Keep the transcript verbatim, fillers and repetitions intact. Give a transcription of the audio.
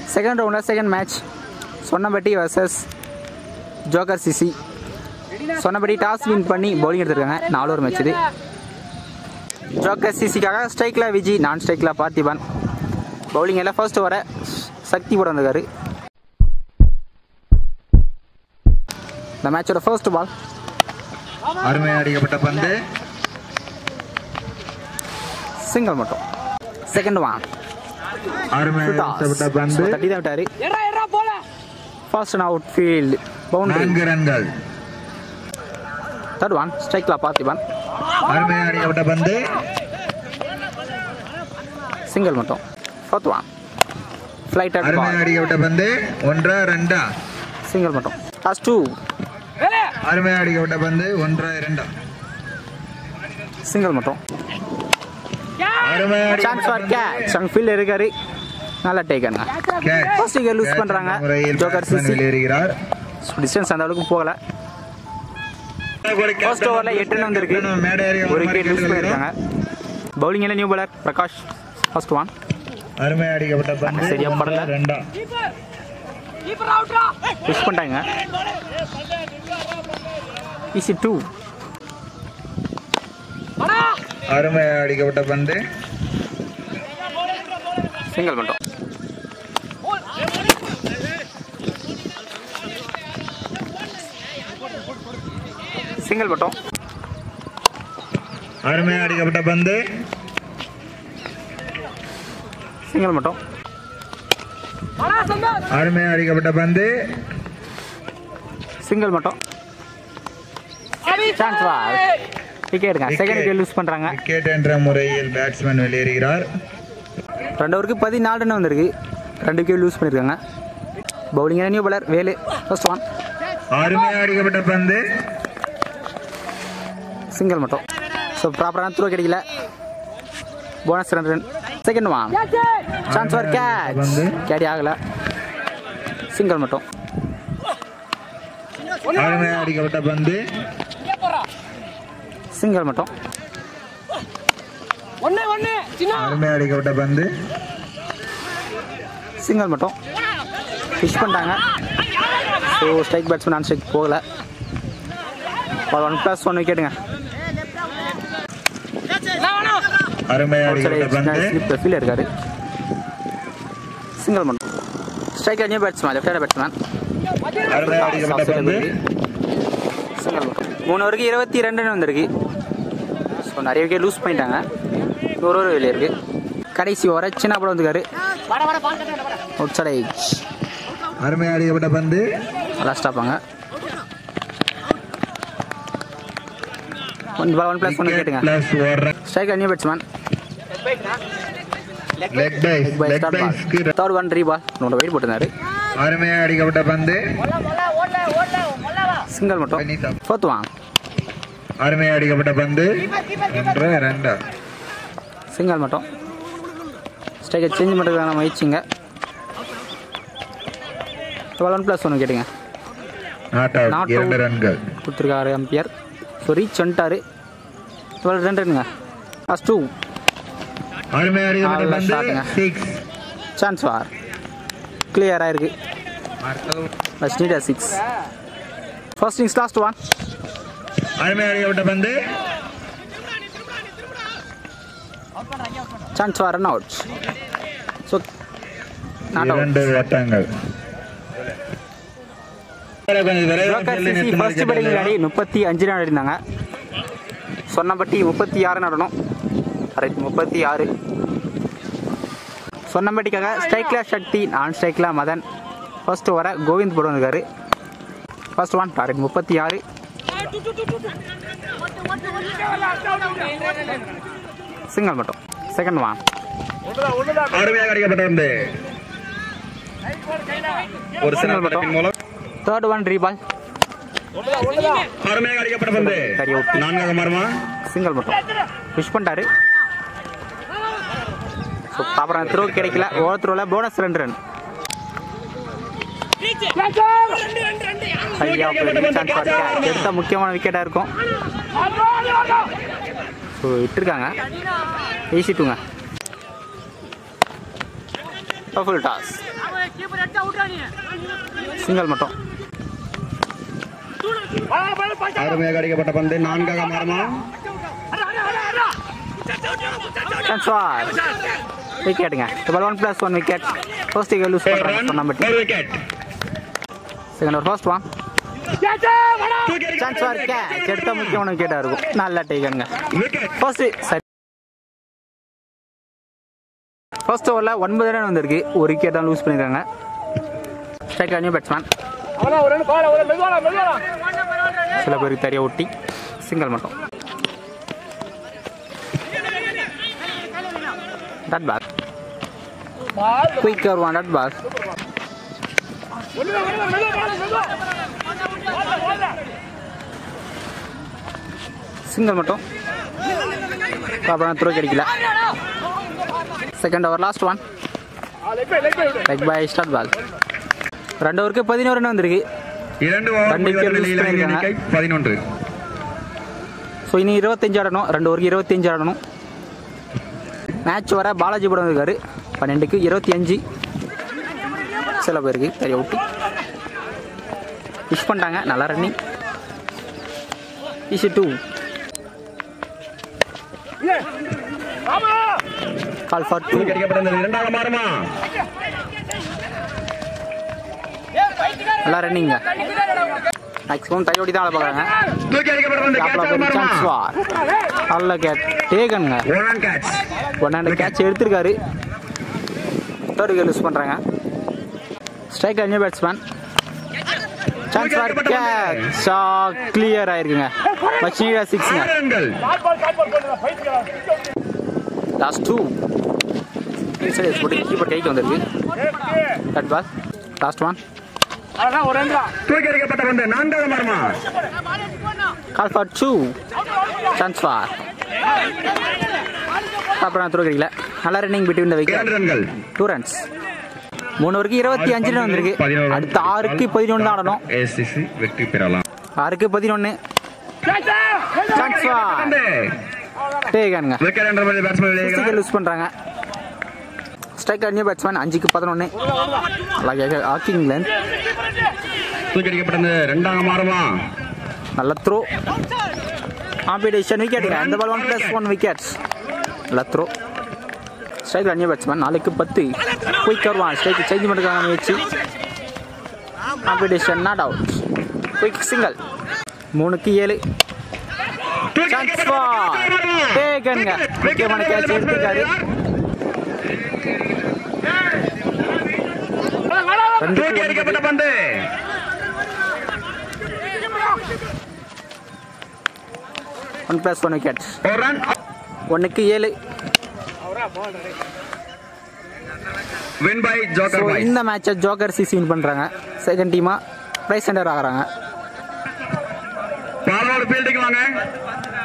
Second ரவுண்டில் second match Sonnapatti versus joker CC. சொன்னபடி toss win பண்ணி பவுலிங் எடுத்திருக்காங்க. நாலு ஒரு மேட்ச் இது. ஜோக்கர் சிசிக்காக ஸ்ட்ரைக்கில் விஜி, நான் ஸ்ட்ரைக்கில் பார்த்திபன். பவுலிங் எல்லாம் ஃபர்ஸ்ட் வர சக்தி போட வந்திருக்காரு. இந்த மேட்சோட ஃபர்ஸ்ட் பால் அருமையாக அடிக்கப்பட்ட பந்து, சிங்கிள் மட்டும். செகண்ட் ஒன் அருமையாக பந்து தட்டி தான் விட்டாரு. ஃபர்ஸ்ட் அவுட் ஃபீல்ட் பவுண்டரி, நான்கு ரன்கள். தேர்ட் ஒன் ஸ்ட்ரைக்கில் பார்த்திபன். அருமையாக அடிக்கப்பட்ட பந்து, சிங்கிள் மட்டும். ஃபோர்த் ஒன் ஃப்ளைட் அருமையாக அடிக்கப்பட்ட பந்து, ஒன்றா ரெண்டா, சிங்கிள் மட்டும். லாஸ்ட் டூ அருமையாக அடிக்கப்பட்ட பந்து, ஒன்றா இரண்டா, சிங்கிள் மட்டும். Chance for catch. அங்க ஃபீல்ட் இருக்காரு, நல்லா டேக்கனுங்க. ஃபர்ஸ்ட் விக்கெட் லூஸ் பண்றாங்க ஜோக்கர் சிசி. டிஸ்டன்ஸ் அந்த அளவுக்கு போகல. ஃபர்ஸ்ட் ஓவர்ல எட்டு ரன் வந்திருக்கு, ஒரு விக்கெட் லூஸ் பண்ணிருக்காங்க. பவுலிங்ல new bowler Prakash. First one அருமையாக அடிக்கப்பட்ட பந்து, சரியா படல, ரெண்டா, புஷ் பண்ணிட்டாங்க. ஈஸி டூ அருமையாக அடிக்கப்பட்ட பந்து, சிங்கிள் மட்டும். சிங்கிள் மட்டும். அருமையாக அடிக்கப்பட்ட பந்து, சிங்கிள் மட்டும். அருமையாக அடிக்கப்பட்ட பந்து, சிங்கிள் மட்டும். Chance for wicket. Second wicket loose பண்றாங்க. விக்கெட் என்ற முறையில் பேட்ஸ்மேன் வெளியேறுகிறார். ரெண்டு ஓவருக்கு பதினாலு ரன் வந்திருக்கு, ரெண்டு விக்கெட் லூஸ் பண்ணிருக்காங்க. Bowling new bowler Velu. First one அருமையாக அடிக்கப்பட்ட பந்து, சிங்கிள் மட்டும். ஸோ ப்ராப்பரான த்ரோ கிடைக்கல. போனஸ் ரெண்டு ரன். Second one chance for catch. கேடி ஆகல, சிங்கிள் மட்டும். அருமையாக அடிக்கப்பட்ட பந்து, சிங்கிள் மட்டும். அருமையாக அடிக்கப்பட்ட பந்து, சிங்கிள் மட்டும். ஃபிஷ் பண்ணிட்டாங்க. So strike batsman non strike போகல. ஒன் ப்ளஸ் ஒன் விக்கெட்டுங்க. அருமையாக அடிக்கப்பட்ட பந்து, ஃபீல்ட் இருக்காரு, சிங்கிள் மட்டும். Strike new batsman, left hand batsman. அருமையாக அடிக்கப்பட்ட பந்து, சிங்கிள் மட்டும். மூணு வரைக்கும் இருபத்தி ரெண்டு ரன் வந்திருக்கு. ஸோ நிறைய விக்கெட் லூஸ் பண்ணிட்டாங்க. ஒரு ஒரு வெளியே இருக்கு. கடைசி வர சின்ன படம் வந்துருக்காரு. Out side edge. அருமையாக அடிக்கப்பட்ட பந்து, லாஸ்ட் ஆப்பாங்க. One ball one plus one கேட்டுங்க. Strike new batsman. Leg byes, leg byes. Third one ரீபால். உன்னோட வெயிட் போட்டுருந்தாரு. அருமையாக அடிக்கப்பட்ட பந்து, சிங்கிள் மட்டும். ஃபோர்த் ஒன் அருமையாக அடிக்கப்பட்ட பந்து, ஒன்றா ரெண்டா, சிங்கிள் மட்டும். ஸ்ட்ரைக்கை சேஞ்ச் பண்ணுறதுக்கான முயற்சிங்க. டுவெல் ஒன் ப்ளஸ் ஒன்று கேட்டுங்க. நாட் அவுட், இரண்டு ரன்கள் கொடுத்துருக்காரு அம்பியர். ஸோ ரீச் வந்துட்டாரு. டுவெல் ரன் ரன்னுங்க. லாஸ்ட் டூ அருமையாக அடிக்கப்பட்ட பந்து, சிக்ஸ். சான்ஸ் ஃபார் கிளியராக இருக்கு. First need six. First innings last one அருமையாக அடிக்கப்பட்ட பந்து, chance for run out. So not out. இரண்டு வட்டங்கள். ஃபர்ஸ்ட் பேட்டிங் விளையாடி முப்பத்தி அஞ்சு ரன் அடிந்தாங்க. சொன்னபட்டி முப்பத்தி ஆறு நடணும். ரைட், முப்பத்தி ஆறு. சொன்னபட்டிக்காக ஸ்ட்ரைக்ல சக்தி, நான் ஸ்ட்ரைக்ல மதன். ஃபர்ஸ்ட் ஓவர கோவிந்த் போட வந்திருக்காரு. ஃபர்ஸ்ட் ஒன் டார்கெட் முப்பத்தி ஆறு. சிங்கிள் மட்டும். செகண்ட் ஒன் அருமையாக அடிக்கப்பட்ட பந்து, ஒரு சிங்கிள் மட்டும். தேர்ட் ஒன் ரீபால். அருமையாக அடிக்கப்பட்ட பந்து, நான்காவது மாறுமா, சிங்கிள் மட்டும். விஷ் பண்ணிட்டாரு. அப்புறம் த்ரோ கிடைக்கல. ஓவர் த்ரோல போனஸ் ரெண்டு ரன். எடுத்த முக்கியமான விக்கெட்டா இருக்கும். ஸோ விட்டுருக்காங்க. ஈஸி டூங்க. Full toss. சிங்கிள் மட்டும். அருமையாக அடிக்கப்பட்ட பந்து நான்காக மாறுமா? ட்ரான்ஸ்ஃபர் விக்கெட்டுங்க. Double one plus one wicket. First wicket loose பண்ணுறாங்க சொன்னபடி. Second over first one transfer catch. எடுத்த முக்கியமான விக்கெட்டாக இருக்கும். நல்லா டேக்கனுங்க. ஃபர்ஸ்ட் சரி ஃபர்ஸ்ட் ஓவரில் ஒன்பது ரன் வந்திருக்கு. ஒரு விக்கெட் தான் லூஸ் பண்ணியிருக்காங்க. Strike new batsman. சில பேருக்கு தெரிய ஒட்டி சிங்கிள் மட்டும். Dot ball quicker one dot ball. Single மட்டும். அப்புறம் த்ரோ கிடைக்கல. Second over last one leg bye start ball. ரெண்டு ஓவருக்கு பதினோரு ரன் வந்திருக்கு. இரண்டு பதினொன்று. ஸோ இனி இருபத்தஞ்சு ஆடணும். ரெண்டு ஓவருக்கு இருபத்தஞ்சு ஆடணும். மேட்ச் வர பாலாஜி படம் இருக்காரு. பன்னெண்டுக்கு இருபத்தி அஞ்சு. சில பேருக்கு தெரிய விட்டு விஷ் பண்ணிட்டாங்க. நல்லா ரன்னிங். இஷு டூ கால் ஃபார் டூ. இரண்டாக மாறுமா? நல்லா ரன்னிங்க. மேக்ஸிமம் தையோடி தான் பார்க்குறாங்க. நல்ல கேட்ச் டேகனுங்க. ஒன் ஹண்ட்ரட் கேட்ச் எடுத்திருக்காரு. தேர்ட் விக்கெட் யூஸ் பண்ணுறாங்க. Strike new batsman. Chance for catch. Clear ஆயிருக்குங்க. மச்சினியா சிக்ஸ்ங்க. லாஸ்ட் டூ இன்சைட் போட்டு கீப்பர் கைக்கு வந்திருக்கு. Cut ball last one. Call for two. Chance for அப்புறம் த்ரோ கிடைக்கல. நல்லா running between the wicket. Two runs. மூணு ஓவருக்கு இருபத்தி அஞ்சு ரன் வந்திருக்கு. அடுத்த ஆறுக்கு பதினொன்று தான் ஆடணும். வெற்றி பெறலாம். ஆறுக்கு பதினொன்று. சான்ஸ் ஃபார் டேகனுங்க. விக்கெட் லூஸ் பண்றாங்க. Striker new batsman. அஞ்சுக்கு பதினொன்று. ஆக்கிங் லென்த். ரெண்டாக மாறுமா? நல்ல த்ரோ. காம்படிஷன் விக்கெட்டுங்க. இந்த ball one plus one wickets. நல்ல த்ரோ. Striker new batsman. நாலுக்கு பத்து. குயிக் வருவான். ஸ்ட்ரைக் சேஞ்ச் பண்ணிருக்காங்க முயற்சி. Competition not out. Quick single. மூணுக்கு ஏழு. சான்ஸ் ஃபார் டேகனுங்க. முக்கியமான கேட்ச் எடுத்துக்காரு. பந்து ஒன் பிளஸ் ஒன் விக்கெட். ஒன்னுக்கு ஏழு. இந்த மேட்சை ஜோக்கர் சிசி வின் பண்றாங்க. செகண்ட் டீமா பிரைஸ் சென்டர் ஆகுறாங்க. ஃபீல்டிங் வாங்க.